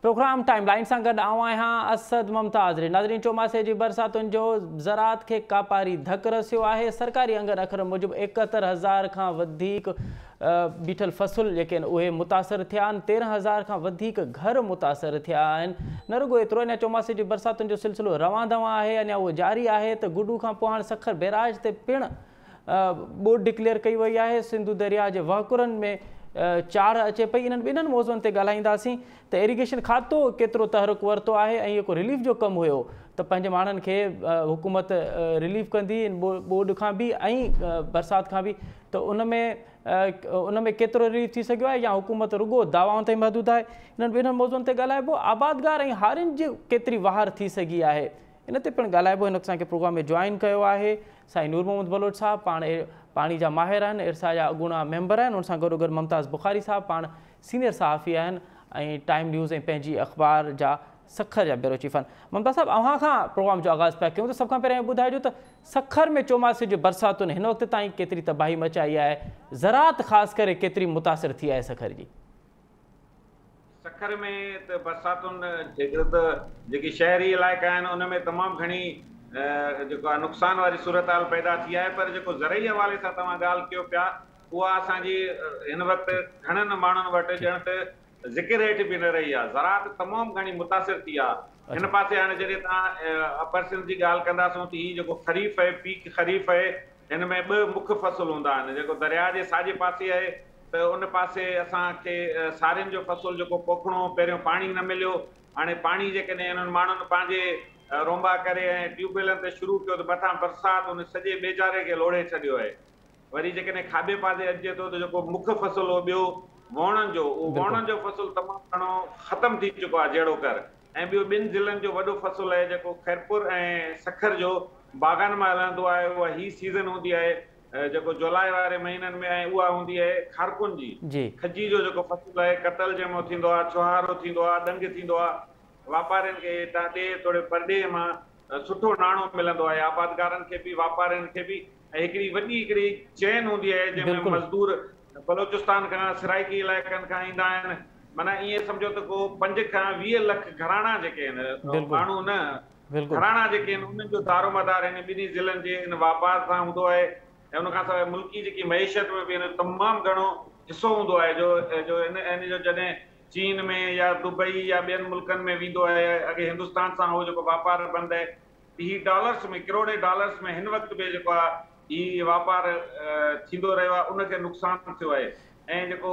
Programme timeline सां गॾु आऊं आहियां असद मुमताज़। नाज़रीन, चोमासे जी बरसातुनि जो ज़रात खे कापारी धकु रसियो आहे। सरकारी अंगनि अखर मूजिबि 71,000 खां वधीक बीठल फ़सुल जेके आहिनि उहे मुतासिर थिया आहिनि। 13,000 खां वधीक घर मुतासिर थिया आहिनि। न रुॻो एतिरो, अञा चोमासे जी बरसातुनि जो सिलसिलो रवां दवां आहे, अञा उहो जारी आहे त गुडू खां पोइ हाणे सखर बैराज ते पिणु ॿोॾि डिक्लेयर कई वई आहे। सिंधु दरिया जे वहकुरनि में चाढ़ अचे पई। इन्हनि ॿिन्हिनि मौज़ुअनि ते ॻाल्हाईंदासीं त इरिगेशन खातो केतिरो तहरुक वरितो आहे ऐं जेको रिलीफ जो कमु हुयो त पंहिंजे माण्हुनि खे हुकूमत रिलीफ कंदी ॿोॾि खां बि ऐं बरसाति खां बि, त उन में केतिरो रिलीफ थी सघियो आहे या हुकूमत रुॻो दावाउनि ताईं महदूद आहे। इन्हनि ॿिन्हिनि मौज़ुअनि ते ॻाल्हाइबो। आबादगार ऐं हारियुनि जी केतिरी वहार थी सघी आहे, इन ते पिणु ॻाल्हाइबो। हिन असांखे प्रोग्राम में जॉइन कयो आहे साईं नूर मोहम्मद बलोच साहब, पाणी जा माहिर आहिनि, इरसा जा अॻूणा मेंबर आहिनि। उन सां गॾोगॾु मुमताज़ बुखारी साहब पाण सीनियर सहाफ़ी आहिनि ऐं टाइम न्यूज़ ऐं पंहिंजी अख़बार जा सखर जा ब्यूरो चीफ आहिनि। मुमताज़ साहब, अव्हां खां प्रोग्राम जो आगाज़ पिया कयूं त सभ खां पहिरियों ॿुधाइजो त सखर में चोमासे जो बरसातुनि हिन वक़्त ताईं केतिरी तबाही मचाई आहे, ज़रात ख़ासि करे केतिरी मुतासिर थी आहे सखर जी? सखर में त बरसातुनि जेके त जेकी शहरी इलाइक़ा आहिनि उन में तमामु घणी जेको आहे नुक़सान वारी सूरत हाल पैदा थी आहे। पर जेको ज़रई हवाले सां तव्हां ॻाल्हि कयो पिया, उहा असांजी हिन वक़्तु घणनि माण्हुनि वटि ॼण त ज़िक्र हेठि बि न रही आहे। ज़रात तमामु घणी मुतासिर थी आहे। हिन पासे हाणे जॾहिं तव्हां अपर सिंध जी ॻाल्हि कंदासूं त हीउ जेको ख़रीफ़ आहे, पीक ख़रीफ़ आहे, हिन में ॿ मुख्य फ़सुल हूंदा आहिनि। जेको दरिया जे साॼे पासे आहे त उन पासे असांखे सारियुनि जो फ़सुल जेको पोखणो, पहिरियों पाणी न मिलियो। हाणे पाणी जेकॾहिं हिननि माण्हुनि पंहिंजे रोंबा करे ऐं ट्यूबवेलनि ते शुरू कयो त मथां बरसाति उन सॼे बेचारे खे लोड़े छॾियो आहे। वरी जेकॾहिं खाॿे पासे अचे थो त जेको मुख्य फ़सुल हो ॿियो वणनि जो, उहो वणनि जो फ़सुल तमामु घणो ख़तमु थी चुको आहे जहिड़ो कर। ऐं ॿियो ॿिनि ज़िलनि जो वॾो फ़सुल आहे जेको खैरपुर ऐं सखर जो बाग़ान में हलंदो आहे। उहा ही सीज़न हूंदी आहे जेको जुलाई वारे महीननि में, ऐं उहा हूंदी आहे खारकुन जी। खजी जो जेको फ़सुल आहे, कतल जंहिंमें थींदो आहे, छुहारो थींदो आहे, ॾंग थींदो आहे। वापारियुनि खे हितां ॾे थोरे परॾे मां सुठो नाणो मिलंदो आहे, आबादगारनि खे बि, वापारियुनि खे बि। ऐं हिकिड़ी चैन हूंदी आहे जंहिंमें मज़दूर बलोचिस्तान खां, सराइकी इलाइक़नि खां ईंदा आहिनि। माना ईअं सम्झो त को 5 खां 20 लख घराणा जेके आहिनि, माण्हू न, घराणा जेके आहिनि, उन्हनि जो दारोमदार हिन ॿिन्ही ज़िलनि जे इन वापार सां हूंदो आहे। ऐं उनखां सवाइ मुल्की जेकी मईशत में बि हिन तमामु घणो हिसो हूंदो आहे जो इन जो जॾहिं चीन में या दुबई या ॿियनि मुल्कनि में वेंदो आहे, अॻे हिंदुस्तान सां उहो जेको वापार बंदि आहे, ही डॉलर्स में, करोड़े डॉलर्स में हिन वक़्तु बि जेको आहे ही वापार थींदो रहियो आहे, उनखे नुक़सानु थियो आहे। ऐं जेको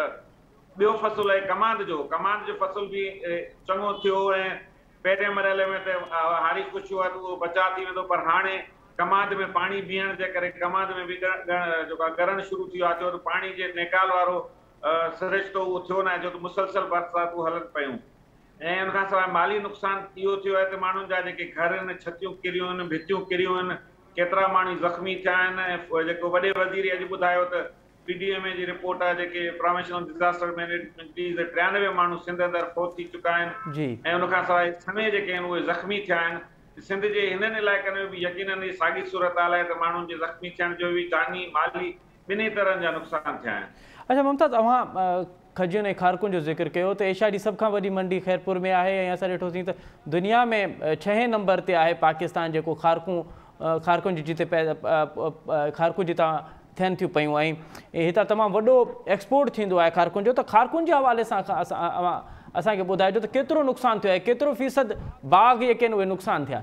ॿियो फ़सुल आहे कमांद जो फ़सुल बि चङो थियो। ऐं पहिरें मरहले में त हारी कुझु आहे त उहो बचाव थी वेंदो, पर हाणे कमांद में पाणी बीहण जे करे कमांद में बि जेको आहे गरण शुरू थी वियो आहे। छो त पाणी जे निकाल वारो सिरिश्तो उहो थियो न आहे, छो त मुसलसल बरसातूं हलनि पियूं। ऐं उनखां सवाइ माली नुक़सानु इहो थियो आहे त माण्हुनि जा जेके घर आहिनि, छतियूं किरियूं आहिनि, भितियूं किरियूं आहिनि, केतिरा माण्हू ज़ख़्मी थिया आहिनि। ऐं जेको वॾे वज़ीर अॼु ॿुधायो त PDMA जी रिपोर्ट आहे जेके प्रोफेशनल डिज़ास्टर मैनेजमेंट जी, 93 माण्हू सिंध अंदरि फ़ौत थी चुका आहिनि। ऐं उनखां सवाइ समें जेके आहिनि उहे ज़ख़्मी थिया आहिनि। सिंध जे हिननि इलाइक़नि में बि यकीनन ई साॻी सूरत हाल आहे त माण्हुनि जे ज़ख़्मी थियण जो बि जानी माली ॿिन्ही तरहनि जा नुक़सान थिया आहिनि। अच्छा मुमताज़, अव्हां खजियुनि ऐं खारकुनि जो ज़िक्र कयो त एशिया जी सभ खां वॾी मंडी खैरपुर में आहे। ऐं असां ॾिठोसीं त दुनिया में 6 नंबर ते आहे पाकिस्तान, जेको खारकुनि जी जिते खारकुन जी थियनि थियूं पयूं। ऐं हितां तमामु वॾो एक्सपोर्ट थींदो आहे खारकुन जो। त खारकुन जे हवाले सां असांखे ॿुधाइजो त केतिरो नुक़सानु थियो आहे, केतिरो फ़ीसद बाग़ जेके आहिनि उहे नुक़सानु थिया?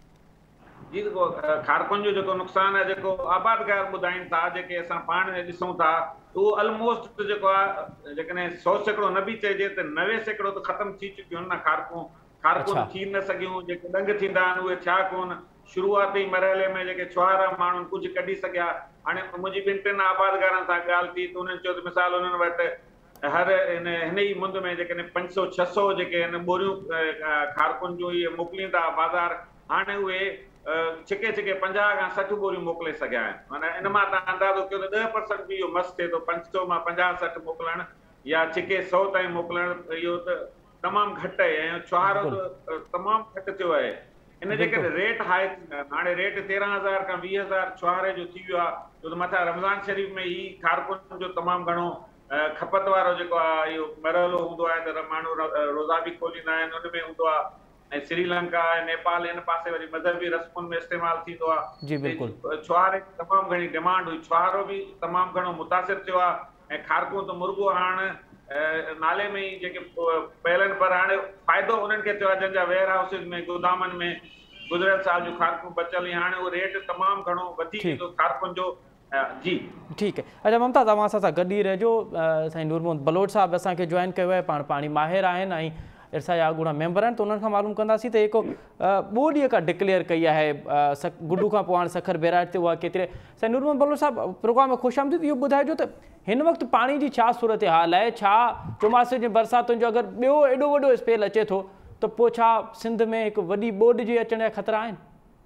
जी, देखो खारकुन जो जेको नुक़सानु आहे, जेको आबादगार ॿुधाइनि था, जेके असां पाण ॾिसूं था, उहो ऑलमोस्ट जेको आहे जेकॾहिं 100% न बि चइजे त 90% त ख़तमु थी चुकियूं आहिनि न। खारकुन थी न सघियूं, जेके ॾंग थींदा आहिनि उहे थिया कोन। शुरूआती मरहले में जेके छुहारा माण्हू कुझु कढी सघिया। हाणे मुंहिंजी 2-3 आबादगारनि सां ॻाल्हि थी त उन्हनि चयो त मिसाल उन्हनि वटि हर हिन ई मुंद में जेकॾहिं 500-600 जेके आहिनि ॿोरियूं खारकुन जूं इहे मोकिलींदा बाज़ार, हाणे उहे छिके 50 खां 60 ॿोरियूं मोकिले सघिया आहिनि। माना इन मां तव्हां अंदाज़ो कयो त 10% बि इहो मस्तु थिए थो। 500 मां 50-60 मोकिलणु या छिके 100 ताईं मोकिलणु, इहो त तमामु घटि आहे। ऐं छुहारो त तमामु घटि थियो आहे। इन जे करे रेट हाई थींदा आहिनि। हाणे रेट 13,000 खां 20,000 छुहारे जो थी वियो आहे, छो त मथां रमज़ान शरीफ़ में ही खारकुन जो तमामु घणो खपत वारो जेको आहे इहो मरहलो हूंदो आहे त माण्हू रोज़ा बि खोलींदा आहिनि, उन में हूंदो आहे। ऐं श्रीलंका ऐं नेपाल इन पासे वरी मज़हबी रस्मुनि में इस्तेमालु थींदो जी आहे। बिल्कुलु। छुहारे तमामु घणी डिमांड हुई, छुहारो बि तमामु घणो मुतासिर थियो आहे। ऐं खारकूं त मुर्गो हाणे नाले में ई जेके पहलनि, पर हाणे फ़ाइदो उन्हनि खे थियो आहे जंहिंजा वेयर हाउसिस में, गोदामनि में गुज़रियल साल जूं खारकूं बचियल हुई। हाणे उहो रेट तमामु घणो वधी वेंदो खारकुनि जो। जी ठीक है। अच्छा ममता, तव्हां असां सां गॾु ई रहिजो। साईं नूर मोहम्मद बलोच साहब असांखे जॉइन कयो आहे, पाण पाणी माहिर आहिनि ऐं इरसा जा अॻूणा मेंबर आहिनि, त उन्हनि खां मालूम कंदासीं त हिकु ॿोॾीअ खां डिक्लेयर कई आहे गुड्डू खां पोइ हाणे सखर बैराज ते उहा केतिरे। साईं नूर मोहम्मद बलोच साहब, प्रोग्राम में ख़ुशि आमदीद। इहो ॿुधाइजो त हिन वक़्तु पाणी जी छा सूरत हाल आहे? छा चोमासे जी बरसातुनि जो अगरि ॿियो एॾो वॾो स्पेल अचे थो त पोइ छा सिंध में हिकु वॾी ॿोॾि जे अचण जा ख़तरा आहिनि?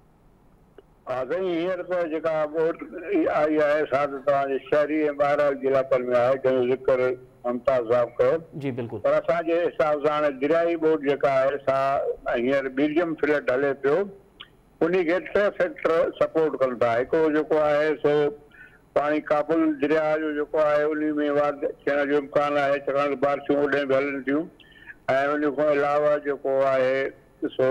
हा साईं, हींअर त जेका ॿोॾि आई आहे सा त तव्हांजे शहरी ऐं ॿाहिरि जे इलाइक़नि में आहे, जंहिंजो ज़िक्र मुमताज़ साहब कयो। जी बिल्कुलु। पर असांजे हिसाब सां हाणे दरियाई ॿोॾि जेका आहे सा हींअर मीडियम फ्लड हले पियो, उन खे 3 फैक्टर सपोर्ट कनि था। हिकिड़ो जेको आहे सो पाणी काबुल दरिया जो जेको आहे उन में वाध थियण जो इम्कान आहे, छाकाणि त बारिशूं होॾे बि हलनि थियूं। ऐं उन खां अलावा जेको आहे सो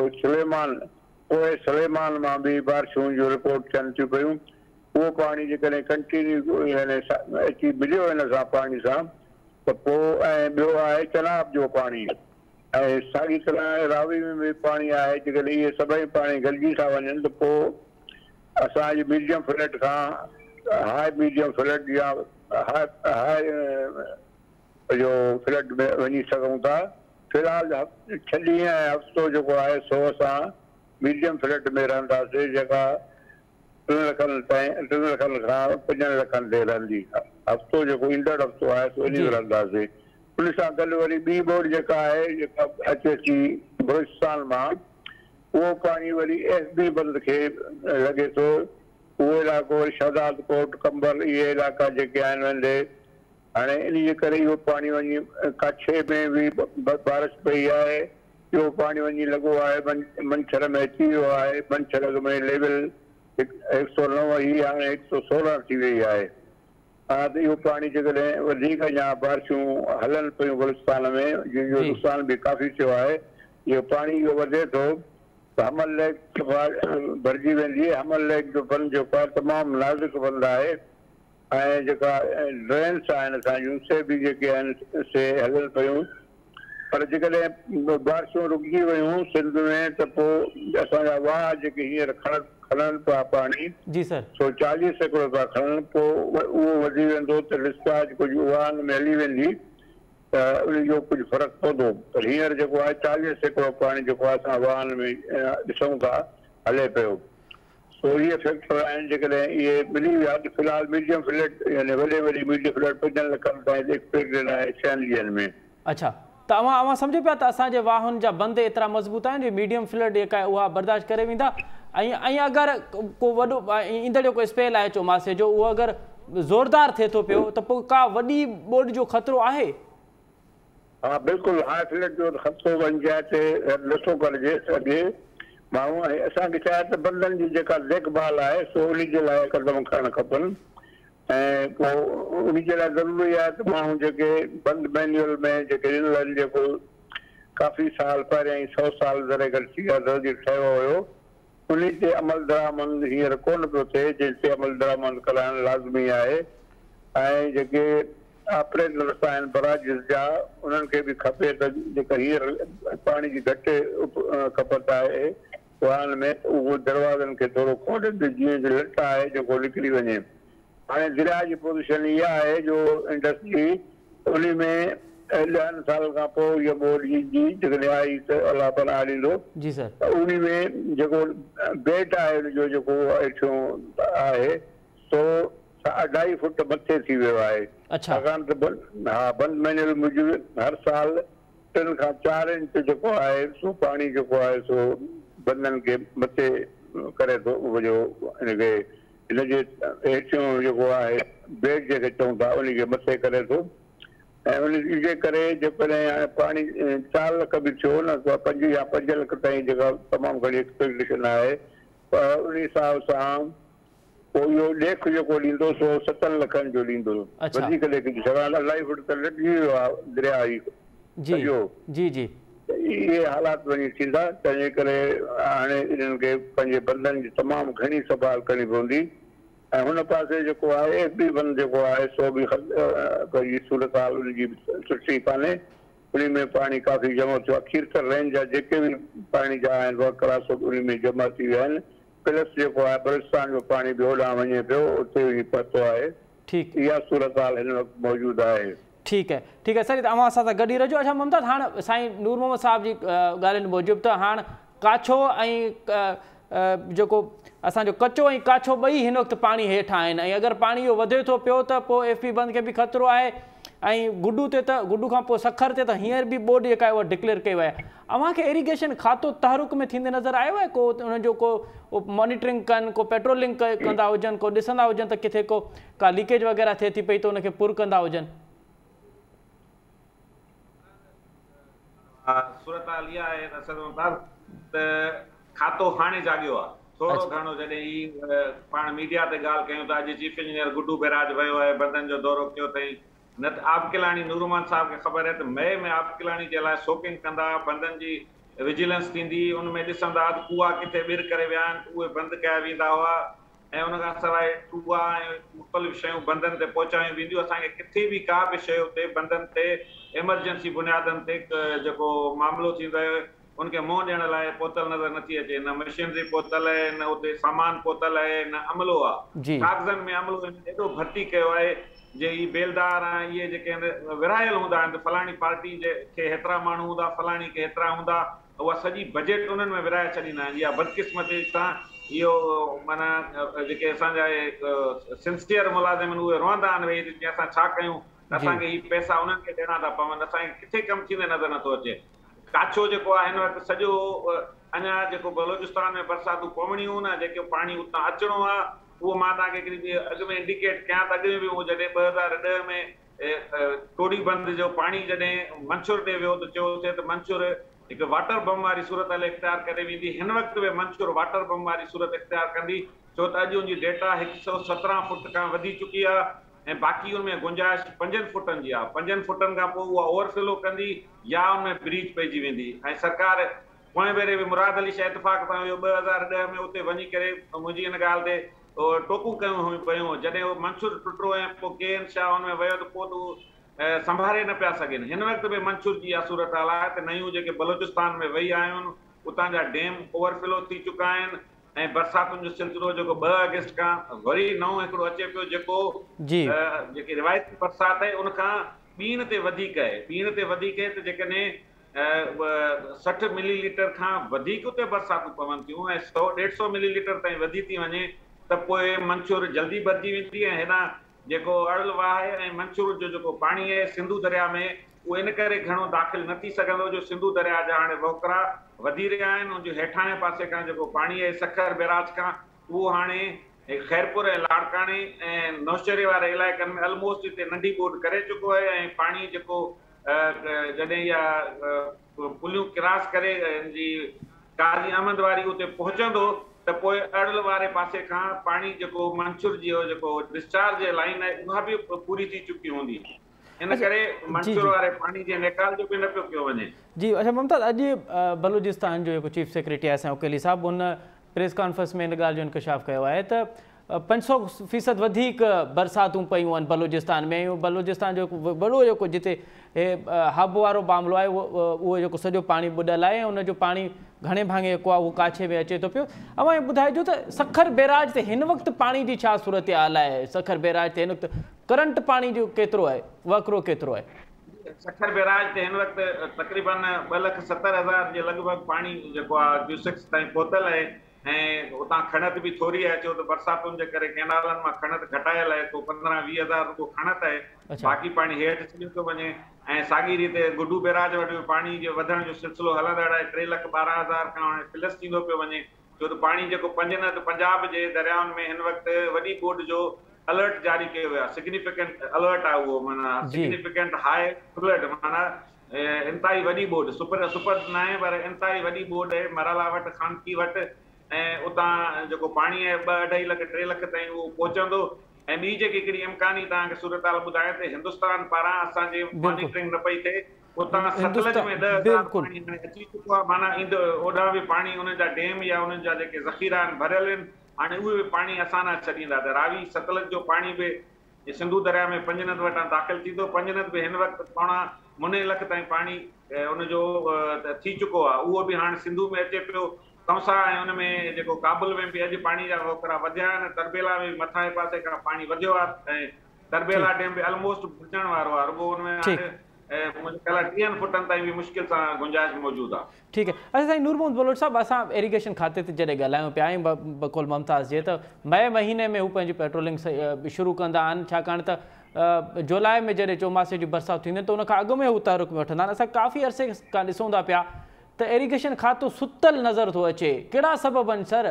सलेमान मां बि बारिशूं जूं रिपोर्ट थियनि थियूं पियूं। उहो पाणी जेकॾहिं कंटिन्यू अची मिलियो हिन सां पाणी सां त पोइ, ऐं ॿियो आहे चनाब जो पाणी, ऐं साॻी तरह रावी में बि पाणी आहे। जेकॾहिं इहे सभई पाणी गॾिजी था वञनि त पोइ असांजी मीडियम फ्लड खां हाई मीडियम फ्लड या हाई जो फ्लड में वञी सघूं था। फ़िलहाल 6 ॾींहं ऐं हफ़्तो जेको आहे सो असां मीडियम फ्लड में रहंदासीं, जेका 3 लखनि खां 5 लखनि ते रहंदी। हफ़्तो जेको ईंदड़ हफ़्तो आहे सो इन में रहंदासीं। उन सां गॾु वरी ॿी ॿोॾि जेका आहे, जेका अचे थी बलूचिस्तान मां, उहो पाणी वरी SB बंद खे लॻे थो। उहो इलाइक़ो वरी शहदाद कोट, कंबल, इहे इलाइक़ा जेके आहिनि वेंदे, हाणे इन जे करे इहो पाणी वञी कच्छ में बि बारिश पई आहे, इहो पाणी वञी लॻो आहे मंछर में अची वियो आहे। मंछर में लेवल 109 ही हाणे 116 थी वई आहे। हा त इहो पाणी जेकॾहिं वधीक अञा बारिशूं हलनि पियूं बलूचिस्तान में, जंहिंजो नुक़सान बि काफ़ी थियो आहे, इहो पाणी इहो वधे थो त हमल लेक भरिजी वेंदी। हमल लेक जो बंदि जेको आहे तमामु नाज़ुक बंदि आहे, ऐं जेका ड्रेन्स आहिनि असांजूं से बि जेके आहिनि से हलनि पियूं। पर जेकॾहिं बारिशूं रुकिजी वियूं सिंध में त पोइ असांजा वाह जेके हींअर खणनि पिया पाणी, जी सर, सो 40 सैकड़ो पिया खणनि, पोइ उहो वधी वेंदो त डिस्चार्ज कुझु उहान में हली वेंदी त उनजो कुझु फ़र्क़ु पवंदो। पर हींअर जेको आहे 40 सैकड़ो पाणी जेको आहे असां वाहन में ॾिसूं था हले पियो। सो इहे फैक्टर आहिनि। जेकॾहिं इहे मिली विया त फ़िलहाल मीडियम फ्लड यानी वॾी मीडियम फ्लड 5 लखनि ताईं एक्सपेक्टेड आहे 6 ॾींहंनि में। अच्छा, त अवां सम्झो पिया त असांजे वाहन जा बंदि एतिरा मज़बूत आहिनि जो मीडियम फ्लड जेका आहे उहा बर्दाश्त करे वेंदा। ऐं अगरि को वॾो ईंदड़ जेको स्पेल आहे चोमासे जो, उहो अगरि ज़ोरदार थिए थो पियो त पोइ का वॾी ॿोॾि जो ख़तरो आहे? हा बिल्कुलु, हाई फ्लड जो ख़तरो वञे ते नथो करिजे सघे माण्हू। असांखे छा आहे त बंदनि जी जेका देखभाल आहे सो उन जे लाइ क़दम खणणु खपनि। ऐं पोइ उन जे लाइ ज़रूरी आहे त माण्हू जेके बंदि मैन्युअल में जेके ॾिनल आहिनि, जेको काफ़ी साल पहिरियां ई 100 साल ज़रे गॾु थी विया दर्जी ठहियो हुयो, उन ते अमल दरामंद हींअर कोन पियो थिए, जंहिं ते अमल दरामंद कराइणु लाज़मी आहे। ऐं जेके ऑपरेटर्स आहिनि बराजिस जा, उन्हनि खे बि खपे त जेका हींअर पाणी जी घटि खपत आहे वाहन में, उहो दरवाज़नि खे थोरो खोले जीअं जो लट आहे जेको निकिरी वञे। हाणे दरिया जी पोज़ीशन इहा आहे जो इंडस्ट्री उन में 10 साल खां पोइ इहा ॿोॾि जी जेकॾहिं आई त अलाह पनाह ॾींदो। जी सर। त उन में जेको बेट आहे उनजो जेको हेठियों आहे सो 2.5 फुट मथे थी वियो आहे। छाकाणि त बंदि मैन्युअल मूजिबि हर साल 3 खां 4 इंच जेको आहे सो पाणी जेको आहे सो बंदनि खे मथे करे थो, जो हिनखे हिनजे हेठियों जेको आहे बेट जेके चऊं था उनखे मथे करे थो। ऐं उनजे करे जेकॾहिं हाणे पाणी 4 लख बि थियो न, 5 या 5 लख ताईं जेका तमामु घणी एक्सपेक्टेशन आहे, उन हिसाब सां पोइ इहो ॾेख जेको ॾींदो सो 7 लखनि जो ॾींदो, वधीक ॾेख अलाई फुट त लॻी वियो आहे दरिया ई सॼो। जी जी इहे हालात वञी थींदा, तंहिंजे करे हाणे इन्हनि खे पंहिंजे बंदनि जी तमामु घणी संभाल करणी पवंदी। ऐं हुन पासे जेको आहे एफबी बंदि जेको आहे सो बि कोई सूरत हाल उनजी सुठी कान्हे, उन में पाणी काफ़ी जमा थियो आहे। खीरकर रेंज जा जेके बि पाणी जा आहिनि वकरा सभु उन में जमा थी विया आहिनि। प्लस जेको आहे बलुचिस्तान जो पाणी बि होॾां वञे पियो, उते बि पतो आहे। ठीकु, इहा सूरत हाल हिन वक़्तु मौजूदु आहे। ठीकु आहे साईं, तव्हां सां गॾु ई रहिजो। अच्छा मुमताज़, हाणे साईं नूर मोहम्मद साहिब जी ॻाल्हियुनि मूजिबि त हाणे काछो ऐं जेको असांजो कचो ऐं काछो ॿई हिन वक़्तु पाणी हेठां आहिनि, ऐं अगरि पाणी इहो वधे थो पियो त पोइ एफपी बंदि खे बि ख़तरो आहे। ऐं गुडू ते त गुडू खां पोइ सखर ते त हींअर बि बोर्ड जेका आहे उहा डिक्लेयर कयो आहे। अव्हांखे इरिगेशन खातो तहरुक में थींदे नज़र आयो आहे? को उनजो को मॉनिटरिंग कनि, को पेट्रोलिंग कंदा हुजनि, को ॾिसंदा हुजनि त किथे का लीकेज वग़ैरह थिए थी पई त उनखे पुर कंदा हुजनि? सूरत हाल इहा आहे त खातो हाणे जाॻियो आहे थोरो घणो। जॾहिं ई पाण मीडिया ते ॻाल्हि कयूं था, अॼु चीफ इंजीनियर गुडू बेराज वियो आहे, बंदनि जो दौरो कयो अथई। न त आबकिलाणी नूरमान साहब खे ख़बर आहे त मई में आबकिलाणी जे लाइ सोकिंग कंदा, बंदनि जी विजिलेंस थींदी, उनमें ॾिसंदा कुआ किथे ॿिर करे विया आहिनि, उहे बंदि कया वेंदा हुआ। ऐं उनखां सवाइ कुआ ऐं मुख़्तलिफ़ शयूं बंदनि ते पहुचायूं वेंदियूं। असांखे किथे बि का बि शइ उते बंदनि ते एमरजेंसी बुनियादनि ते जेको मामिलो थींदो आहे उनखे मुंहुं ॾियण लाइ पोतल नज़र नथी अचे। न मशीनरी पोतल आहे, न उते सामान पोतल आहे, न अमलो आहे। कागज़नि में अमलो एॾो भर्ती कयो आहे जे ई बेलदार ऐं इहे जेके आहिनि विरायल हूंदा आहिनि त फलाणी पार्टी खे हेतिरा माण्हू हूंदा, फलाणी खे हेतिरा हूंदा, उहा सॼी बजट उन्हनि में विराए छॾींदा आहिनि। इहा बदकिस्मती सां इहो माना जेके असांजा सिंसियर मुलाज़िम आहिनि उहे रहंदा आहिनि वेही जीअं असां छा कयूं, असांखे ही पैसा उन्हनि खे ॾियणा था पवनि, असांखे किथे कमु थींदे नज़र नथो अचे। काछो जेको आहे हिन वक़्तु सॼो अञा जेको बलोचिस्तान में बरसातूं पवणियूं न, जेको पाणी उतां अचिणो आहे उहो मां तव्हांखे हिकिड़ी अॻु में इंडिकेट कयां त अॻु में बि उहो जॾहिं 2010 में टोडी बंद जो पाणी जॾहिं मंसूर ॾे वियो त चयोसीं त मंसूर हिकु वाटर बम वारी सूरत हल इख़्तियार करे वेंदी। हिन वक़्तु बि मंसूर वाटर बम वारी सूरत इख़्तियार कंदी, छो त अॼु उनजी डेटा 117 फुट खां वधी चुकी आहे ऐं बाक़ी उनमें गुंजाइश 5 फुटनि जी आहे। 5 फुटनि खां पोइ उहा ओवरफ्लो कंदी या उनमें ब्रीच पइजी वेंदी। ऐं सरकार पोएं भेरे बि मुराद अली शाह इतफ़ाक़ सां 2010 में उते वञी करे मुंहिंजी हिन ॻाल्हि ते टोकूं कयूं पियूं। जॾहिं उहो मंसूर टुटो ऐं पोइ के एन शाह हुन में वियो त पोइ त संभाले न पिया सघनि। हिन वक़्तु बि मंसूर जी इहा सूरत हाल आहे त नयूं जेके बलोचिस्तान में वेही आयूं आहिनि उतां जा डैम ओवरफ्लो थी चुका आहिनि ऐं बरसातुनि जो सिलसिलो जेको 2 अगस्त खां वरी नओं हिकिड़ो अचे पियो, जेको जेकी रिवायती बरसाति आहे उनखां ॿीण ते वधीक आहे। ॿीण ते वधीक आहे त जेकॾहिं 60 मिलीलीटर खां वधीक उते बरसातूं पवनि थियूं ऐं 100-150 मिलीलीटर ताईं वधी थी वञे त पोइ मंसूर जल्दी भरिजी वेंदी। ऐं हेॾां जेको अड़ल वाह ऐं मंसूर जो जेको पाणी आहे सिंधु दरिया में उहो इन करे घणो दाख़िल न थी सघंदो जो सिंधु दरिया जा हाणे वहुकरा वधी रहिया आहिनि। उनजे हेठाणे पासे खां जेको पाणी आहे सखर बैराज खां उहो हाणे ख़ैरपुर ऐं लाड़काणे ऐं नौशहरे वारे इलाइक़नि में ऑलमोस्ट हिते नंढी ॿोॾि करे चुको आहे। ऐं पाणी जेको जॾहिं इहा पुलियूं क्रॉस करे जी काज़ी अहमद वारी उते पहुचंदो त पोइ अड़ल वारे पासे खां पाणी जेको मंसूर जो जेको डिस्चार्ज लाइन आहे उहा बि पूरी थी चुकी हूंदी। इन करे मंसूर वारे पाणी जे निकाल जो बि न पियो कयो वञे। जी अच्छा मुमताज़, अॼु बलूचिस्तान जो जेको चीफ सेक्रेटरी आहे असांजो ओकेली साहब उन प्रेस कॉन्फ्रेंस में इन ॻाल्हि जो इंकशाफ़ कयो आहे त 500% वधीक बरसातूं पयूं आहिनि बलूचिस्तान में। बलूचिस्तान जो वॾो जेको जिते हब वारो मामिलो आहे उहो जेको सॼो पाणी ॿुॾल आहे ऐं उनजो पाणी घणे भाङे जेको आहे उहो काछे में अचे थो पियो। अवां इहो ॿुधाइजो त सखर बैराज ते हिन वक़्तु पाणी जी छा सूरत हाल आहे? सखर बैराज ते हिन वक़्तु करंट पाणी जो केतिरो आहे, वकिरो केतिरो आहे? सखर बैराज ते हिन वक़्तु तक़रीबन 2,70,000 जे लॻभॻि पाणी जेको आहे क्यूसेक्स ताईं पहुतल आहे ऐं उतां खणत बि थोरी आहे, छो त बरसातुनि जे करे कैनालनि मां खणत घटायल आहे, तो 15-20 हज़ार रुपयो खणत आहे, बाक़ी पाणी हेठि छॾियो थो वञे। ऐं साॻी रीति गुडू बैराज वटि पाणी जो वधण जो सिलसिलो हलंदड़ आहे। 3,12,000 खां हाणे प्लस थींदो पियो वञे, छो त पाणी जेको पंजाब जे दरियाउनि में हिन वक़्तु वॾी ॿोॾि जो अलर्ट जारी कयो वियो आहे। सिग्निफिकेंट अलर्ट आहे उहो, माना सिग्निफिकेंट हाई फ्लड, माना इंतिहाई वॾी ॿोॾि, सुपर न आहे पर इंतिहाई वॾी ॿोॾि आहे। मराला वटि, खानकी वटि ऐं उतां जेको पाणी आहे 2-2.5 लख 3 लख ताईं उहो पहुचंदो। ऐं ॿी जेकी हिकिड़ी इम्कानी तव्हांखे सूरत हाल ॿुधाए ते हिंदुस्तान पारां असांजे मॉनिटरिंग न पई थिए, उतां सतलज में 10,000 पाणी हाणे अची चुको आहे, माना ईंदो ओॾां बि पाणी उन्हनि जा डैम या उन्हनि जा जेके ज़ख़ीरा आहिनि भरियल आहिनि, हाणे उहे बि पाणी असां न छॾींदा। त रावी सतलज जो पाणी बि सिंधू दरिया में पंजनद वटां दाख़िल थींदो। पंजनद बि हिन वक़्तु 3.25 लख ताईं पाणी उनजो थी चुको आहे, उहो बि हाणे सिंधू में अचे पियो। कंसा ऐं हुन में जेको काबुल में बि अॼु पाणी जा वोकरा वधिया आहिनि, तरबेला में मथां पासे खां पाणी वधियो आहे ऐं तरबेला डैम बि ऑलमोस्ट भरिजण वारो आहे, रुगो हुन में मुंहिंजे ख़्याल 30 फुटनि ताईं बि मुश्किल सां गुंजाइश मौजूदु आहे। ठीक है। अच्छा साईं नूर मोहम्मद बलोच साहब, असां इरीगेशन खाते ते जॾहिं ॻाल्हायूं पिया आहियूं बकुल मुमताज़ जे, त मई महीने में हू पंहिंजी पेट्रोलिंग शुरू कंदा आहिनि, छाकाणि त जुलाई में जॾहिं चौमासे जी बरसाति थींदी त उन खां अॻु में हू तारुक में वठंदा आहिनि। असां काफ़ी अरसे खां ॾिसूं था पिया त इरीगेशन खातो सुतल नज़र थो अचे, कहिड़ा सबब आहिनि सर?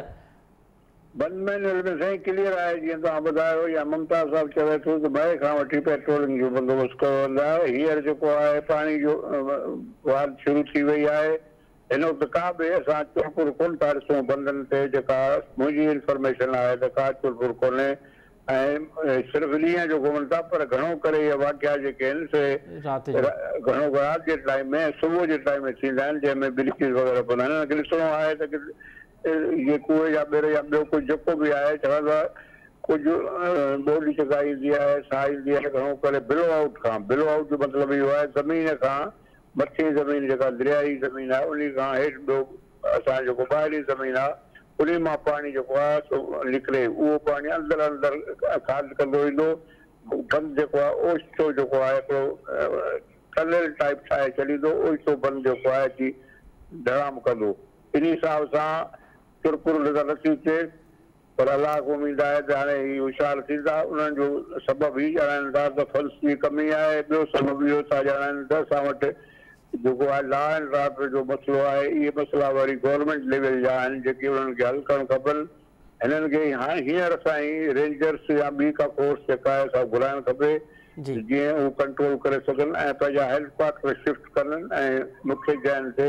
1 महीने में साईं क्लियर आहे, जीअं तव्हां ॿुधायो या मुमताज़ साहब चवे थो त मई खां वठी पेट्रोलिंग जो बंदोबस्तु कयो वेंदो आहे। हींअर जेको आहे पाणी जो वार शुरू थी वई आहे। हिन वक़्तु का बि असां चुरपुर कोन था ॾिसूं बंदनि ते, जेका मुंहिंजी इंफॉर्मेशन आहे त का चुरपुर कोन्हे। ऐं सिर्फ़ु ॾींहं जो घुमनि था, पर घणो करे इहे वाक़िया जेके आहिनि से घणो राति जे टाइम में सुबुह जे टाइम में थींदा आहिनि, जंहिंमें ब्लीचिस वग़ैरह पवंदा आहिनि। हिनखे ॾिसणो आहे त इहे कुएं या ॿेड़ या ॿियो कुझु जेको बि आहे, चवंदा कुझु ॿोली जेका ईंदी आहे साह ईंदी आहे घणो करे बिलो आउट खां। बिलो आउट जो मतिलबु इहो आहे ज़मीन खां मथे ज़मीन जेका दरियाई ज़मीन आहे उन खां हेठि ॿियो असां जेको ॿाहिरी ज़मीन आहे उन मां पाणी जेको आहे सो निकिरे, उहो पाणी अंदरि अंदरि खाद कंदो ईंदो। बंदि जेको आहे ओचितो जेको आहे हिकिड़ो टनल टाइप ठाहे छॾींदो, ओचितो बंदि जेको आहे अची धड़ाम कंदो। इन हिसाब सां चुरपुर नज़र नथी अचे, पर अलाह को उमीद आहे त हाणे ही होशियार थींदा। उन्हनि जो सबबु ई ॼाणाइनि था त फंड्स जी कमी आहे। ॿियो सबबु इहो था ॼाणाइनि त असां वटि जेको आहे लॉ एंड ऑर्डर जो मसइलो आहे, इहे मसइला वरी गवर्नमेंट लेवल जा आहिनि जेके उन्हनि खे हल करणु खपनि। हिननि खे हाणे हींअर साईं रेंजर्स या ॿी का फोर्स जेका आहे सा घुराइणु खपे, जीअं हू कंट्रोल करे सघनि ऐं पंहिंजा हेडक्वार्टर शिफ्ट कनि ऐं मुख्य जैन ते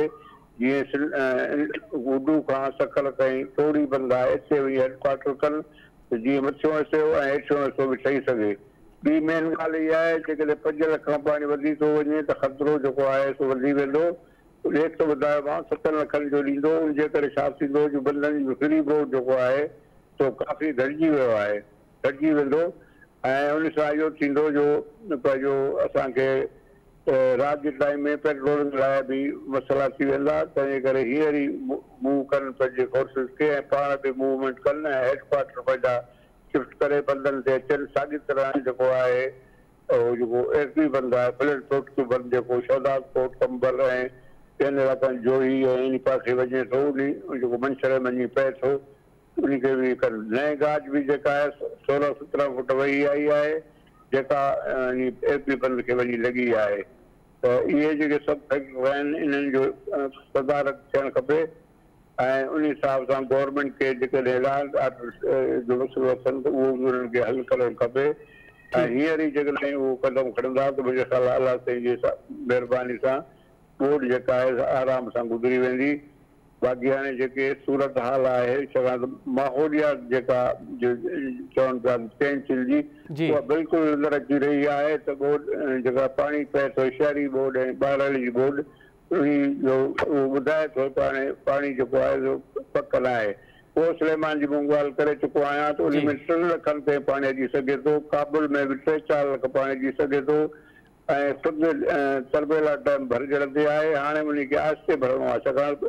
जीअं उडू खां सकल ताईं थोरी बंदि आहे हिते वञी हेडक्वार्टर कनि त जीअं मथियों हिसो ऐं हेठियों हिसो बि ठही सघे। ॿी मेन ॻाल्हि इहा आहे जेकॾहिं 5 लख खां पाणी वधी थो वञे त ख़तरो जेको आहे सो वधी वेंदो। रेट थो ॿुधायो मां 7 लखनि जो ॾींदो, उनजे करे छा थींदो जो बंदनि जो फ्री बोर्ड जेको आहे सो काफ़ी घटिजी वियो आहे, घटिजी वेंदो। ऐं उन सां इहो थींदो जो पंहिंजो असांखे राति जे टाइम में पेट्रोलिंग लाइ बि मसइला थी वेंदा। तंहिंजे करे हींअर ई मूव कनि पंहिंजे फोर्सिस खे ऐं पाण बि मूवमेंट कनि ऐं हेडक्वार्टर पंहिंजा शिफ्ट करे बंदनि ते अचनि। साॻी तरह जेको आहे जेको एसबी बंदि आहे, फ्लड प्रूफ बंदि जेको शहदाद कोट कंबल ऐं ॿियनि इलाइक़नि जोही ऐं इन पासे वञे थो, उन जेको मंछर मञी पए थो उनखे बि कनि। नए गाज बि जेका आहे 16-17 फुट वही आई आहे, जेका एसबी बंदि खे वञी लॻी आहे। त इहे जेके सभु फैक्टरियूं आहिनि इन्हनि जो तदारक थियणु खपे ऐं उन हिसाब सां गवर्नमेंट खे जेकॾहिं लॉ एंड ऑर्डर जो मसइलो अथनि त उहो बि उन्हनि खे हल करणु खपे। ऐं हींअर ई जेकॾहिं उहो कदम खणंदा त मुंहिंजे ख़्याल अलाह साईं जी महिरबानी सां बोर्ड जेका आहे आराम सां गुज़री वेंदी। बाक़ी हाणे जेके सूरत हाल आहे चवां त माहौलियात जेका चवनि पिया पेंसिल जी उहा बिल्कुलु अंदरि अची रही आहे त बोर्ड जेका पाणी पए थो शहरी बोर्ड ऐं ॿाहिरि जी बोर्ड जो उहो ॿुधाए थो त हाणे पाणी जेको आहे पकल आहे। पोइ सुलेमान जी मूं ॻाल्हि करे चुको आहियां त उन में 3 लखनि ते पाणी अची सघे थो, काबुल में बि 3-4 लख पाणी अची सघे थो ऐं ख़ुदि तरबेला डैम भरिजण ते आहे। हाणे उनखे आहिस्ते भरिणो आहे, छाकाणि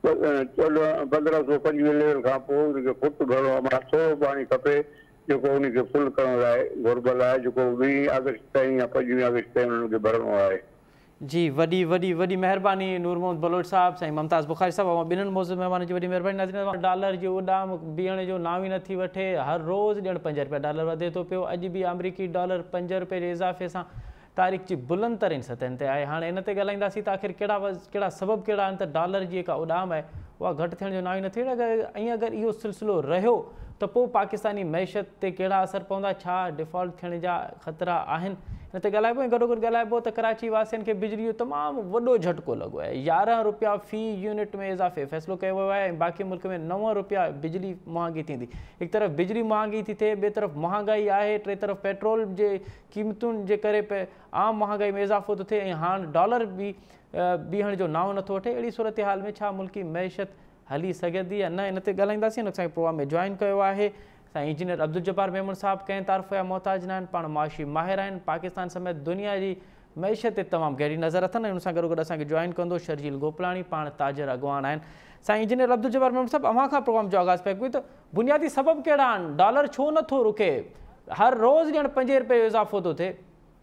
1525 लेवल खां पोइ उनखे फुट भरिणो आहे, माना थोरो पाणी खपे जेको उनखे फुल करण लाइ घुरिबल आहे, जेको 20 अगस्त ताईं या 25 अगस्त ताईं उन्हनि खे भरिणो आहे। जी वॾी वॾी वॾी महिरबानी नूर मोहम्मद बलोच साहब, साईं मुमताज़ बुखारी साहब, ऐं ॿिन्हिनि मौज़ूद महिमान जी वॾी महिरबानी। नाज़रीन, डॉलर जी उॾाम बीहण जो नाम ई नथी वठे, हर रोज़ ॼण 5 रुपया डॉलर वधे थो पियो। अॼु बि अमरीकी डॉलर 5 रुपए जे इज़ाफ़े सां तारीख़ जी बुलंद तरीन सतहनि ते आहे। हाणे इन ते ॻाल्हाईंदासीं त आख़िर कहिड़ा सबब कहिड़ा आहिनि त डॉलर जी जेका उॾाम आहे उहा घटि थियण जो नाम ई नथी वठे। ऐं अगरि इहो सिलसिलो रहियो त पोइ पाकिस्तानी मैशत ते कहिड़ा असर पवंदा, छा डिफॉल्ट थियण जा ख़तरा आहिनि, इन ते ॻाल्हाइबो ऐं गॾोगॾु ॻाल्हाइबो त कराची वासियुनि खे बिजली जो तमामु वॾो झटको लॻो आहे। 11 रुपया फ़ी यूनिट में इज़ाफ़े फ़ैसिलो कयो वियो आहे ऐं बाक़ी मुल्क में 9 रुपया बिजली महांगी थींदी। हिकु तरफ़ बिजली महांगी थी थिए, ॿिए तरफ़ महांगाई आहे, टे तरफ़ पेट्रोल जे क़ीमतुनि जे करे आम महांगाई में इज़ाफ़ो थो थिए ऐं हाणे डॉलर बि बीहण जो नाव नथो वठे। अहिड़ी सूरत हाल में छा मुल्की मैशत हली सघंदी या न, इन ते ॻाल्हाईंदासीं। असांखे प्रोग्राम में जॉइन कयो आहे साईं इंजीनियर अब्दुल जब्बार मेमन साहब। कंहिं तारीफ़ जा मोहताज न आहिनि, पाण माशी माहिर आहिनि, पाकिस्तान समेत दुनिया जी मैशत ते तमामु गहरी नज़र अथनि। उन सां गॾोगॾु असांखे जॉइन कंदो शर्जील गोपलाणी, पाण ताजर अॻवान आहिनि। साईं इंजीनियर अब्दुल जब्बार मेमन साहब, अव्हां खां प्रोग्राम जो आगाज़ पिया कयूं त बुनियादी सबब कहिड़ा आहिनि? डॉलर छो नथो रुके? हर रोज़ ॼण 5 रुपए जो इज़ाफ़ो थो थिए।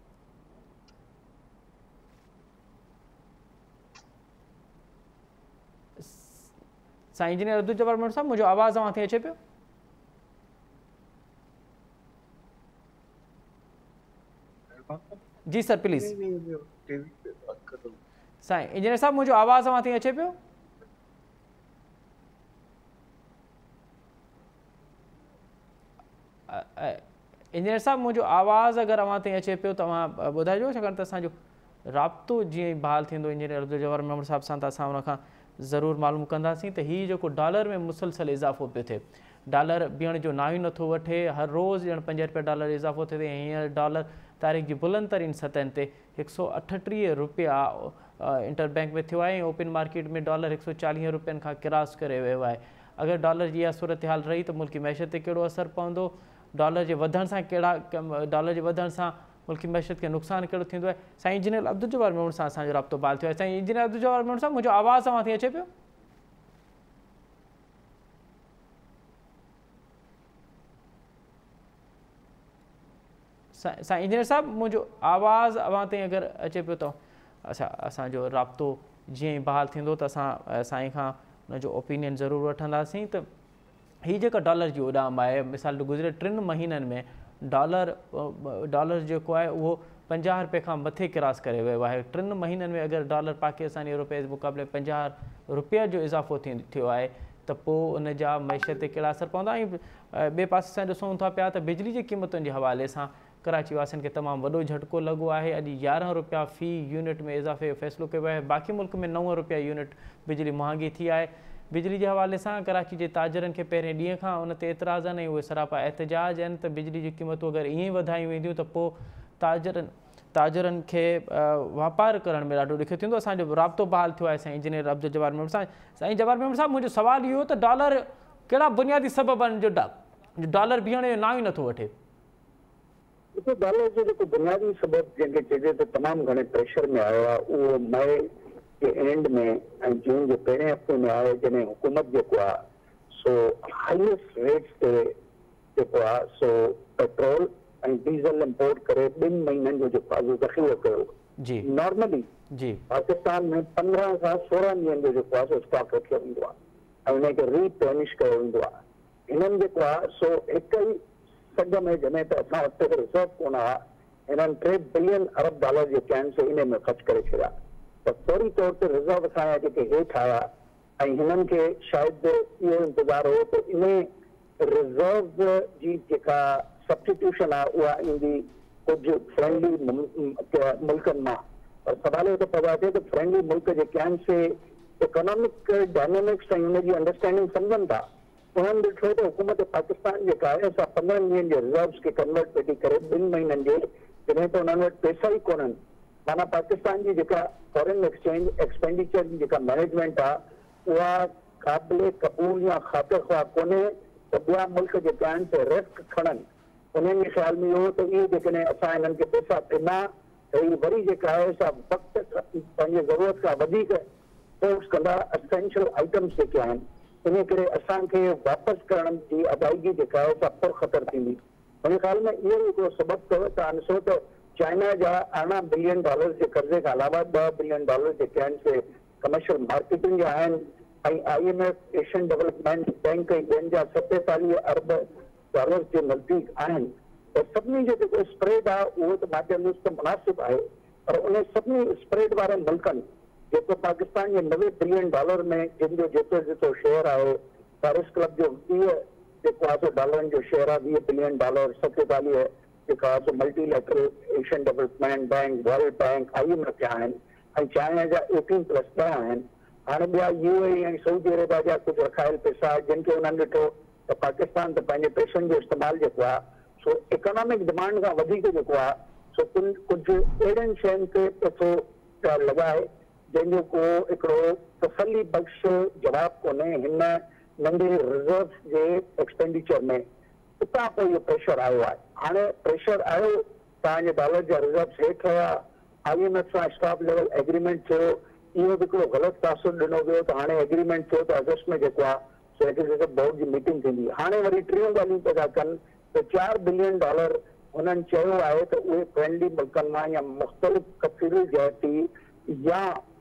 साईं इंजीनियर अब्दुल जब्बार मेमन साहब, मुंहिंजो आवाज़ अव्हां खे अचे पियो? जी सर प्लीज़। साईं इंजीनियर साहब, मुझे आवाज़ अव्हां ताईं अचे पियो? इंजीनियर साहब, मुझे आवाज़ अगर अव्हां ताईं अचे पियो तव्हां ॿुधाइजो, छाकाणि त असांजो राब्तो जीअं बहाल थींदो इंजीनियर अब्दुल जब्बार मेमन साहब सां त असां उनखां ज़रूरु मालूम कंदासीं त हीउ जेको डॉलर में मुसलसल इज़ाफ़ो पियो थिए, डॉलर बीहण जो नाव ई नथो वठे, हर रोज़ ॼण 5 रुपया डॉलर इज़ाफ़ो थिए ऐं हींअर डॉलर तारीख़ जी बुलंद तरीन सतहनि ते 138 रुपया इंटरबैंक में थियो आहे ऐं ओपन मार्केट में डॉलर 140 रुपयनि खां क्रॉस करे वियो आहे। अगरि डॉलर जी इहा सूरत हाल रही त मुल्की मैशत ते कहिड़ो असरु पवंदो? डॉलर जे वधण सां डॉलर जे वधण सां मुल्की मैशत खे नुक़सानु कहिड़ो थींदो आहे? साईं इंजीनियर अब्दुल जब्बार मेमन सां असांजो राब्तो बहाल थियो आहे। साईं इंजीनियर अब्दुल जब्बार मेमन साहब, मुंहिंजो आवाज़ अव्हां ताईं अचे पियो? साईं इंजीनियर साहब, मुंहिंजो आवाज़ अव्हां ताईं अगरि अचे पियो त अच्छा, असांजो राब्तो जीअं ई बहाल थींदो त असां साईं खां हुनजो ओपिनियन ज़रूरु वठंदासीं त हीअ जेका डॉलर जी उॾाम आहे, मिसाल गुज़िरियल 3 महीननि में डॉलर जेको आहे उहो 50 रुपए खां मथे क्रॉस करे वियो आहे। 3 महीननि में अगरि डॉलर पाकिस्तानी रुपए जे मुक़ाबले 50 रुपया जो इज़ाफ़ो थियो आहे त पोइ उन जा मैशत ते कहिड़ा असर पवंदा? ऐं ॿिए पासे असां ॾिसूं था पिया त बिजली जी क़ीमतुनि जे हवाले सां कराची वासियुनि खे तमामु वॾो झटको लॻो आहे। अॼु 11 रुपया फ़ी यूनिट में इज़ाफ़े जो फ़ैसिलो कयो आहे। बाक़ी मुल्क में 9 रुपया यूनिट बिजली महांगी थी आहे। बिजली जे हवाले सां कराची जे ताजरनि खे पहिरें ॾींहं खां उन ते एतिराज़ आहिनि ऐं उहे सरापा एहतजाज आहिनि त बिजली जी क़ीमतूं अगरि ईअं ई वधायूं वेंदियूं त पोइ ताजरनि खे वापारु करण में ॾाढो ॾुखियो थींदो। असांजो राब्तो बहाल थियो आहे साईं इंजीनियर अब्दुल जब्बार मेमन सां। साईं जब्बार मेमन साहब, मुंहिंजो सुवालु इहो त डॉलर कहिड़ा बुनियादी सबब आहिनि जो डॉलर बीहण जो नाव ई नथो वठे? डॉलर जो जेको बुनियादी सबब जंहिंखे चइजे त तमामु घणे प्रेशर में आयो आहे, उहो मई के एंड में ऐं जून जे पहिरें हफ़्ते में आहे, जॾहिं हुकूमत जेको आहे सो हाईएस्ट रेट्स ते जेको आहे सो पेट्रोल ऐं डीज़ल इम्पोर्ट करे 2 महीननि जो जेको आहे ज़ख़ीरो कयो। नॉर्मली पाकिस्तान में 15 खां 16 ॾींहंनि जो जेको आहे सो स्टॉक रखियो वेंदो आहे ऐं उनखे रीप्लेनिश कयो वेंदो आहे। हिननि जेको आहे सो हिक ई सघ में जॾहिं त असां वटि रिज़र्व कोन आहे, हिननि 3 बिलियन अरब डॉलर जे कैन से इन में ख़र्च करे छॾिया त फौरी तौर ते रिज़र्व असांजा जेके हेठि आया ऐं हिननि खे शायदि इहो इंतज़ारु हो त इन रिज़र्व जी जेका सब्स्टिट्यूशन आहे उहा ईंदी कुझु फ्रेंडली मुल्कनि मां। पर सवाल इहो त पैदा थिए त फ्रेंडली मुल्क जे कैन से इकोनॉमिक डायनेमिक्स ऐं हुनजी अंडरस्टैंडिंग सम्झनि था। उन्हनि ॾिठो त हुकूमत पाकिस्तान जेका आहे असां 15 ॾींहंनि जे रिज़र्व्स खे कन्वर्ट वेठी करे 2 महीननि जे, जॾहिं त उन्हनि वटि पैसा ई कोन्हनि। माना पाकिस्तान जी जेका फॉरेन एक्सचेंज एक्सपेंडिचर जी जेका मैनेजमेंट आहे उहा क़ाबिल क़बूल या ख़ातिर ख़्वाह कोन्हे त ॿिया मुल्क जेका आहिनि से रिस्क खणनि। उन्हनि जे ख़्याल में इहो त इहे जेकॾहिं असां हिननि खे पैसा ॾिना त हीअ वरी जेका आहे सा वक़्तु पंहिंजे ज़रूरत खां वधीक फोर्स कंदा एसेंशियल आइटम्स जेके आहिनि, इन करे असांखे वापसि करण जी अदायगी जेका आहे सा पुरख़तर थींदी। मुंहिंजे ख़्याल में इहो हिकिड़ो सबबु अथव। तव्हां ॾिसो त चाइना जा 18 बिलियन डॉलर जे कर्ज़े खां अलावा 2 बिलियन डॉलर जेके आहिनि से कमर्शियल मार्केटिंग जा आहिनि ऐं IMF एशियन डेवलपमेंट बैंक ऐं ॿियनि जा 47 अरब डॉलर जे नज़दीक आहिनि। त सभिनी जो जेको स्प्रेड आहे उहो त मां चवंदुसि त मुनासिबु आहे, पर उन सभिनी स्प्रेड वारनि मुल्कनि जेको पाकिस्तान जे 90 बिलियन डॉलर में जिन जो जेतिरो शेयर आहे, पेरिस क्लब जो 20 जेको आहे डॉलरनि जो शेयर आहे, 20 बिलियन डॉलर, 47 जेका multilateral Asian development bank, world bank, IMF आहिनि ऐं चाइना जा 18+10 आहिनि। हाणे ॿिया UAE ऐं सऊदी अरेबिया जा कुझु रखायल पैसा जिनखे उन्हनि ॾिठो त पाकिस्तान त पंहिंजे पैसनि जो इस्तेमालु जेको आहे सो इकोनॉमिक डिमांड खां वधीक जेको आहे सो कुझु अहिड़नि शयुनि ते पैसो लॻाए जंहिंजो को हिकिड़ो तसली बख़्श जवाबु कोन्हे हिन नंढे रिज़र्व जे एक्सपेंडिचर में। उतां पोइ इहो प्रेशर आयो आहे। हाणे प्रेशर आयो, तव्हांजे डॉलर जा रिज़र्व हेठि रहिया, IMF सां स्टॉप लेवल एग्रीमेंट थियो, इहो बि हिकिड़ो ग़लति तासुर ॾिनो वियो त हाणे एग्रीमेंट थियो त अगस्त में जेको आहे सो एग्जीक्यूटिव बोर्ड जी मीटिंग थींदी। हाणे वरी टियों ॻाल्हियूं पिया कनि त $4 बिलियन हुननि चयो आहे त उहे फ्रेंडली मुल्कनि मां या मुख़्तलिफ़ कफ़ील जहती या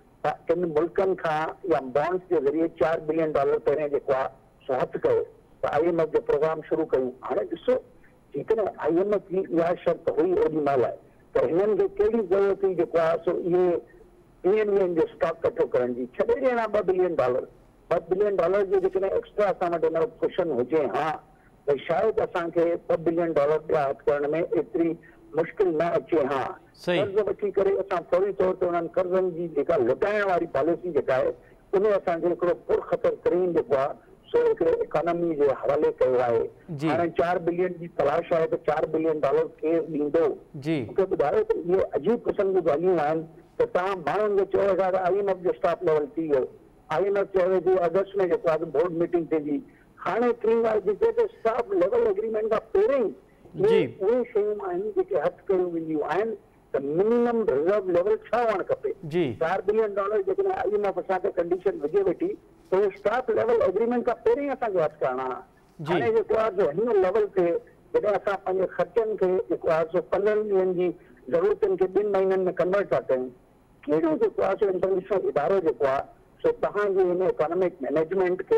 किन मुल्कनि खां या बॉन्ड्स जे ज़रिए $4 बिलियन पहिरें जेको आहे सो हथु कयो त IMF जो प्रोग्राम शुरू कयूं। हाणे ॾिसो जेकॾहिं IMF जी इहा शर्त हुई ओॾी महिल त हिननि खे कहिड़ी ज़रूरत हुई जेको आहे सो इहे ॾींहंनि जो स्टॉक कठो करण जी। छॾे ॾियणा $2 बिलियन $2 बिलियन जो जेकॾहिं एक्स्ट्रा असां वटि हिन वटि कुशन हुजे, हा भई शायदि असांखे $2 बिलियन ॿिया हथु करण में एतिरी मुश्किल न अचे। हा कर्ज़ वठी करे असां फौरी तौर ते उन्हनि कर्ज़नि जी जेका लुटाइण वारी पॉलिसी जेका आहे उन असांखे हिकिड़ो पुरख़तर तरीन जेको आहे सो हिकिड़े इकोनॉमी जे हवाले कयो आहे। हाणे $4 बिलियन जी तलाश आहे त $4 बिलियन केरु ॾींदो? मूंखे ॿुधायो त इहे अजीब क़िस्म जूं ॻाल्हियूं आहिनि त तव्हां माण्हुनि खे चयो था त IMF जो स्टॉप लेवल थी वियो, IMF चयो थी अगस्त में जेको आहे बोर्ड मीटिंग थींदी। हाणे टी ॻाल्हि जेके त स्टॉप लेवल एग्रीमेंट खां पहिरियों ई उहे शयूं आहिनि जेके हथु कयूं वेंदियूं आहिनि त मिनिमम रिज़र्व लेवल छा हुअणु खपे। $4 बिलियन जेकॾहिं IMF असांखे कंडीशन विझे वेठी त उहो स्टॉप लेवल एग्रीमेंट खां पहिरियों ई असांखे हथु करणा। हाणे जेको आहे जो हिन लेवल ते जॾहिं असां पंहिंजे ख़र्चनि खे जेको आहे सो 15 ॾींहंनि जी ज़रूरतुनि खे 2 महीननि में कन्वर्ट था कयूं, कहिड़ो जेको आहे सो इंटरनेशनल इदारो जेको आहे सो तव्हांजे हिन इकोनॉमिक मैनेजमेंट खे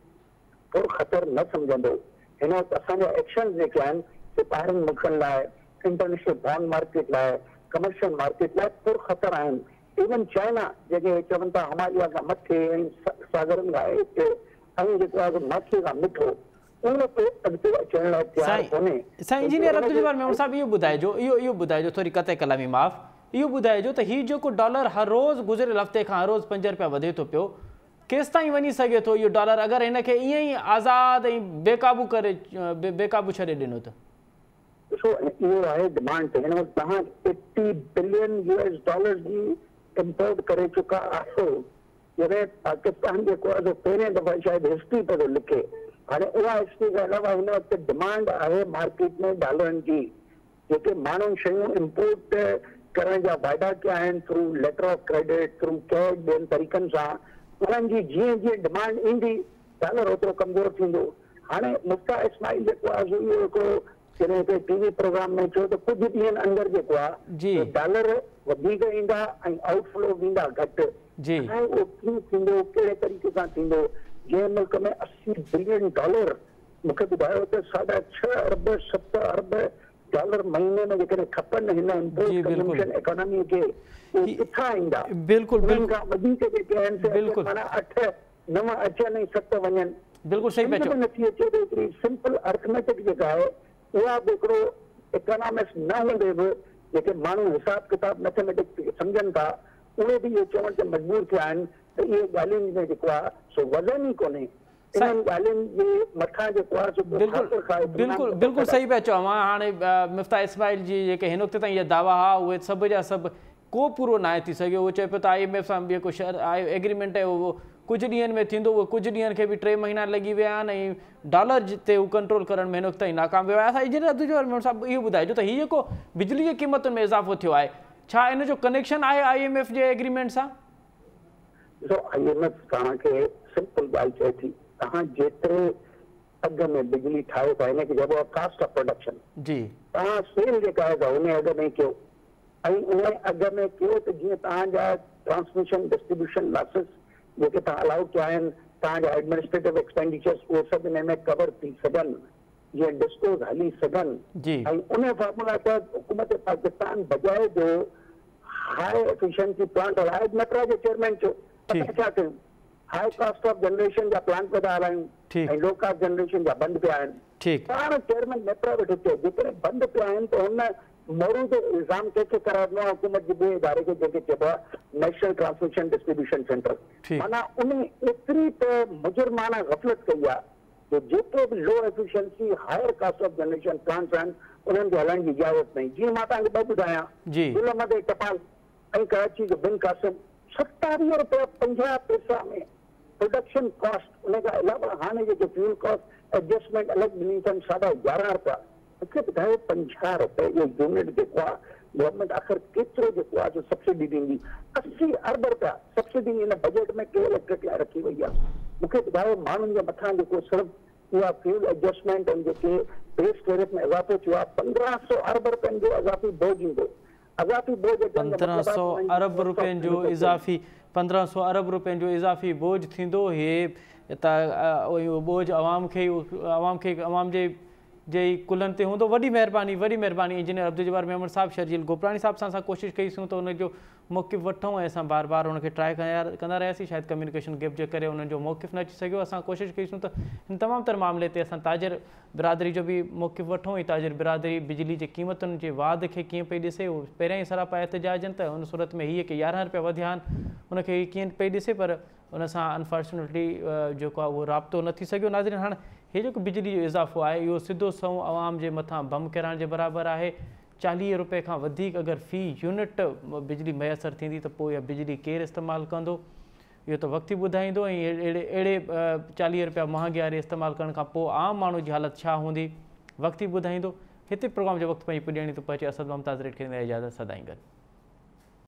पुरख़तर न सम्झंदो। हिन वक़्तु असांजा एक्शन जेके आहिनि से ॿाहिरनि मुल्कनि लाइ, इंटरनेशनल बॉन्ड मार्केट लाइ, कमर्शियल मार्केट लाइ पुरख़तर आहिनि। इवन चाइना जेके चवनि था हिमालय खां मथे ऐं सागरनि खां हेठि ऐं जेको आहे माछी खां मिठो उन ते अॻिते अचण लाइ तयारु कोन्हे। साईं इंजीनियर अब्दुल मेमन साहब इहो ॿुधाइजो थोरी कते कलामी माफ़, इहो ॿुधाइजो त हीउ जेको डॉलर हर रोज़ गुज़िरियल हफ़्ते खां हर रोज़ ₹5 वधे थो पियो, केसि ताईं वञी सघे थो इहो डॉलर अगरि हिन खे ईअं ई आज़ादु ऐं बेकाबू छॾे ॾिनो त? ॾिसो इहो आहे डिमांड ते। हिन वक़्तु तव्हां $80 बिलियन जी इम्पोर्ट करे चुका आहियो, जॾहिं पाकिस्तान जेको आहे सो पहिरें दफ़ा शायदि हिस्ट्री पियो लिखे। हाणे उहा हिस्ट्री खां अलावा हिन वक़्तु डिमांड आहे मार्केट में डॉलरनि जी। जेके माण्हू शयूं इम्पोर्ट करण जा वाइदा कया आहिनि through letter of credit, through cash, ॿियनि तरीक़नि सां, उन्हनि जी जीअं जीअं डिमांड ईंदी डॉलर ओतिरो कमज़ोर थींदो। हाणे मुफ्ता इस्माइल जेको आहे सो इहो हिकिड़ो जॾहिं हिकिड़े TV प्रोग्राम में चयो त कुझु ॾींहंनि अंदरि जेको आहे डॉलर वधीक ईंदा ऐं आउटफ्लो वेंदा घटि। ऐं उहो कीअं थींदो, कहिड़े तरीक़े सां थींदो? जंहिं मुल्क में $80 बिलियन मूंखे ॿुधायो त $6.5 अरब 7 अरब महीने में जेकॾहिं खपनि हिन इम्पोर्ट कंजम्पशन इकोनॉमी खे, उहे किथां ईंदा? उन्हनि खां वधीक जेके आहिनि माना 8 9 अचनि ऐं 7 वञनि। बिल्कुलु सही पिया चओ। नथी अचे त हिकिड़ी सिंपल अर्थमेटिक जेका आहे उहा बि हिकिड़ो इकोनॉमिस्ट न हूंदे बि जेके माण्हू हिसाब किताब मैथमेटिक्स सम्झनि था उहे बि इहो चवण ते मजबूर थिया आहिनि त इहे ॻाल्हियुनि में जेको आहे सो वज़न ई कोन्हे। बिल्कुलु सही पिया चओ। मां हाणे मुफ्ता इस्माइल जी जेके हिन वक़्तु ताईं इहे दावा हुआ उहे सभु जा सभु को पूरो न आहे थी सघियो। उहो चए पियो त IMF सां जेको एग्रीमेंट आहे उहो कुझु ॾींहंनि में थींदो, उहो कुझु ॾींहंनि खे बि 3 महीना लॻी विया आहिनि ऐं डॉलर ते उहो कंट्रोल करण में हिन वक़्तु ताईं नाकाम वियो आहे। असां इंजीनियर अब्दुल मेमन साहब इहो ॿुधाइजो त हीउ जेको बिजली जी क़ीमतुनि में इज़ाफ़ो थियो आहे छा इन जो कनेक्शन आहे IMF जे एग्रीमेंट सां? ॾिसो IMF तव्हांखे सिंपल ॻाल्हि चए थी, तव्हां जेतिरे अघ में बिजली ठाहियो था हिनखे चइबो आहे कास्ट ऑफ प्रोडक्शन। तव्हां सेल जेका आहे उन अघ में कयो ऐं उन अघ में कयो त जीअं तव्हांजा ट्रांसमिशन डिस्ट्रीब्यूशन लॉसिस जेके तव्हां अलाउ कया आहिनि, तव्हांजा एडमिनिस्ट्रेटिव एक्सपेंडिचर्स उहे सभु हिन में कवर थी सघनि, जीअं डिस्कोस हली सघनि। ऐं उन फॉर्मूला तहत हुकूमत पाकिस्तान बजाए जो हाई एफिशिएंसी प्लांट हलाए नटराज चेयरमैन चयो छा कयूं, हाई कॉस्ट ऑफ जनरेशन जा प्लांट पिया हलायूं, ठीकु। ऐं लो कास्ट जनरेशन जा बंदि पिया आहिनि। ठीकु। पाण चेयरमैन नेपरा वेठो चए जेकॾहिं बंदि पिया आहिनि त हुन मोरू जो इल्ज़ाम कंहिंखे कराइणो आहे, हुकूमत जे ॿिए इदारे खे जंहिंखे चइबो आहे नेशनल ट्रांसमिशन डिस्ट्रीब्यूशन सेंटर। ठीकु। माना उन एतिरी त मुजरमाना गफ़लत कई आहे जो जेके बि low efficiency higher cost of generation plants आहिनि उन्हनि खे हलाइण जी इजाज़त नहीं। जीअं मां तव्हांखे ॿ ॿुधायां, जी। गुलमदे टपाल ऐं कराची जो बिन कासिम 27 रुपया 50 पैसा में प्रोडक्शन कॉस्ट, उन खां अलावा हाणे जेके फ्यूल कॉस्ट एडजस्टमेंट अलॻि ॾिनी अथनि 11.5 रुपया। मूंखे ॿुधायो 50 रुपए जो यूनिट जेको आहे गवर्नमेंट आख़िर केतिरो जेको आहे जो सब्सिडी ॾींदी? 80 अरब रुपया सब्सिडी हिन बजट में के इलेक्ट्रिक लाइ रखी वई आहे। मूंखे ॿुधायो माण्हुनि जे मथां जेको सिर्फ़ु उहा फ्यूल एडजस्टमेंट ऐं जेके बेस टैरिफ में इज़ाफ़ो थियो आहे 1500 अरब रुपयनि जो इज़ाफ़ी बोझ ईंदो। इज़ाफ़ी बोझ 1500 अरब रुपयनि जो इज़ाफ़ी 1500 अरब रुपयनि जो इज़ाफ़ी बोझ थींदो। हे त बोझ अवाम जे कुलनि ते हूंदो। वॾी महिरबानी इंजीनियर अब्दुल जब्बार मेमन साहब, शर्जील गोपरानी साहब सां असां कोशिशि कईसीं त उनजो मौक़िफ़ वठूं ऐं असां बार बार उनखे ट्राई कंदा रहियासीं। शायदि कम्युनिकेशन गैप जे करे उन्हनि जो मौक़िफ़ न अची सघियो। असां कोशिशि कईसीं त हिन तमामु तर मामले ते असां ताजिर बिरादरी जो बि मौक़िफ़ वठूं ऐं ताजिर बिरादरी बिजली जे क़ीमतुनि जे वाध खे कीअं पई ॾिसे। उहो पहिरियां ई सरापा एहतिजाज आहिनि त उन सूरत में हीअ की 11 रुपया वधिया आहिनि उनखे हीअ कीअं पई ॾिसे, पर उन सां अनफॉर्चुनेटली जेको आहे उहो राब्तो न थी सघियो। नाज़रीन, हाणे हे जेको बिजली जो इज़ाफ़ो आहे इहो सिधो सऊं आवाम जे मथां बम किराइण जे बराबरि आहे। 40 रुपए खां वधीक अगरि फ़ी यूनिट बिजली मुयसरु थींदी त पोइ इहा बिजली केरु इस्तेमालु कंदो? इहो त वक़्तु ई ॿुधाईंदो। ऐं अहिड़े 40 रुपया महांगियारी इस्तेमालु करण खां पोइ आम माण्हू जी हालत छा हूंदी, वक़्तु ई ॿुधाईंदो। हिते प्रोग्राम जो वक़्तु पंहिंजी पुॼाणी थो पहुचे। असद मुमताज़ रेड खे इजाज़त, सदाईं गॾु।